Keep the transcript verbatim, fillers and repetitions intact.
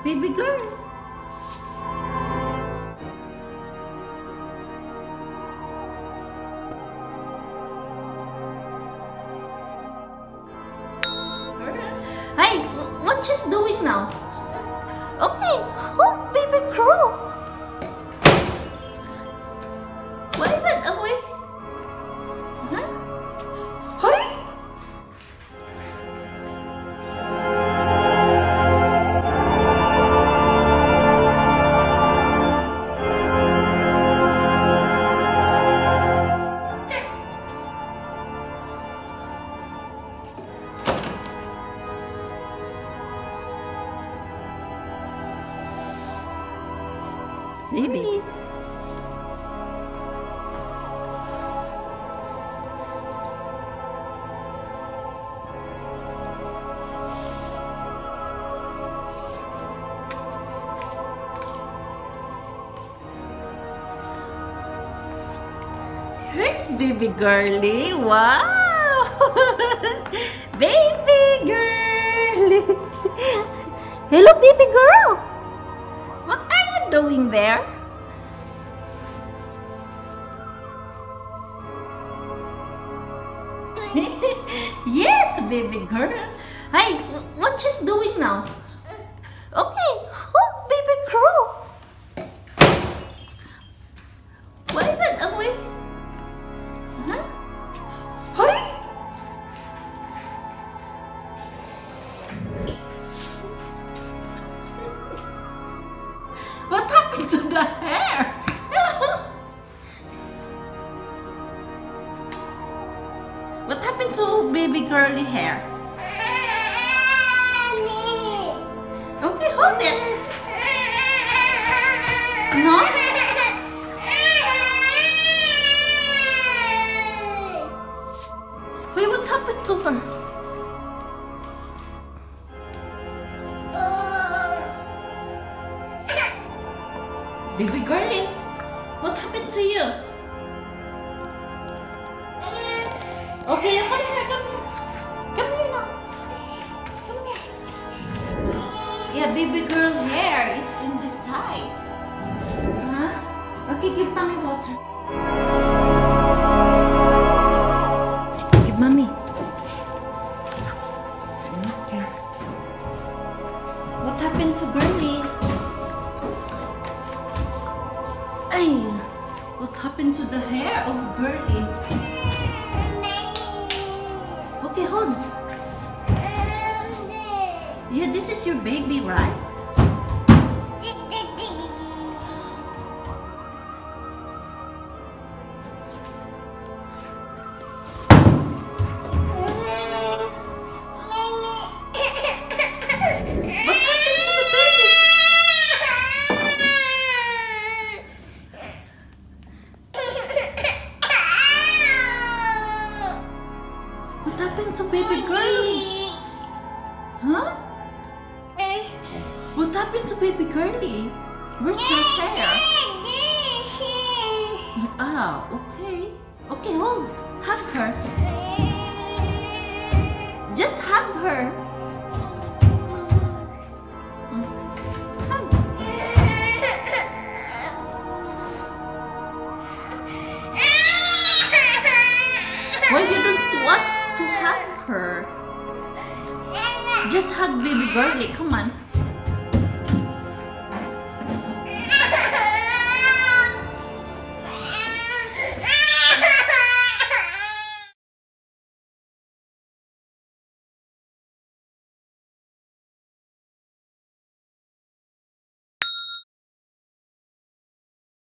Baby girl. Hey, what she's doing now? Okay, oh, baby girl. Why not away? Huh? Hey? Baby. Here's baby girly. Wow! Baby girly. Hello, baby girl. What are you doing there? Yes, baby girl. Hey, what she's doing now? Okay, oh, baby girl. Why not away? Huh? Hey? What happened to the hair? What happened to baby girly hair? Okay, hold it. No? Wait, what happened to her? Baby girlie, what happened to you? Okay, come here, come here. Come here now. Come here. Yeah, baby girl hair, it's in the side. Huh? Okay, give mommy water. Give mommy. Okay. What happened to girlie? Ay, what happened to the hair of girlie? Okay, hold. Yeah, this is your baby, right? What happened to baby girlie? Huh? What happened to baby girlie? Where's her hair? Ah, okay. Okay, hold. Hug her. Just hug her. Hug. Why you don't want to hug her? Just hug baby girlie. Come on.